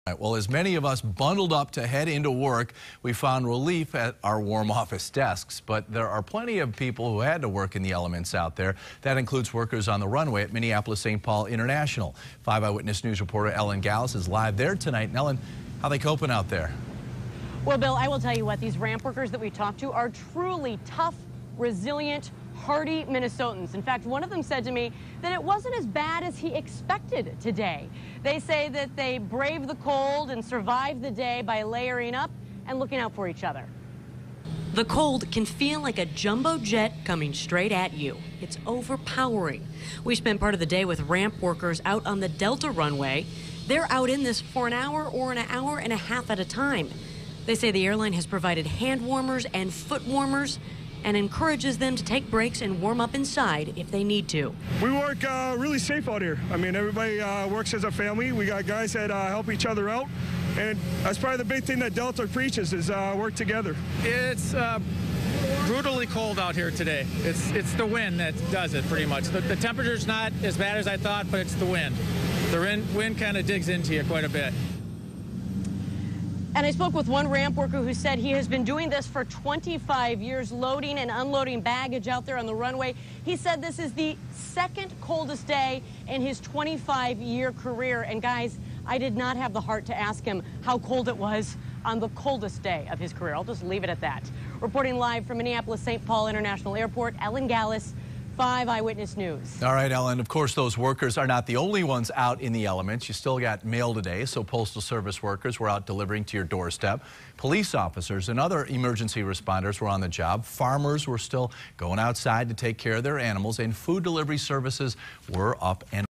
Well, as many of us bundled up to head into work, we found relief at our warm office desks. But there are plenty of people who had to work in the elements out there. That includes workers on the runway at Minneapolis-St. Paul International. 5 Eyewitness News reporter Ellen Gallus is live there tonight. And Ellen, how are they coping out there? Well, Bill, I will tell you what, these ramp workers that we talked to are truly tough, resilient, hardy Minnesotans. In fact, one of them said to me that it wasn't as bad as he expected today. They say that they braved the cold and survived the day by layering up and looking out for each other. The cold can feel like a jumbo jet coming straight at you. It's overpowering. We spent part of the day with ramp workers out on the Delta runway. They're out in this for an hour or an hour and a half at a time. They say the airline has provided hand warmers and foot warmers and encourages them to take breaks and warm up inside if they need to. We work really safe out here. I mean, everybody works as a family. We got guys that help each other out. And that's probably the big thing that Delta preaches is work together. It's brutally cold out here today. It's the wind that does it pretty much. The temperature's not as bad as I thought, but it's the wind. The wind kind of digs into you quite a bit. And I spoke with one ramp worker who said he has been doing this for 25 years, loading and unloading baggage out there on the runway. He said this is the second coldest day in his 25-year career. And guys, I did not have the heart to ask him how cold it was on the coldest day of his career. I'll just leave it at that. Reporting live from Minneapolis-St. Paul International Airport, Ellen Gallus, 5 Eyewitness News. All right, Ellen, of course, those workers are not the only ones out in the elements. You still got mail today, so Postal Service workers were out delivering to your doorstep. Police officers and other emergency responders were on the job. Farmers were still going outside to take care of their animals, and food delivery services were up and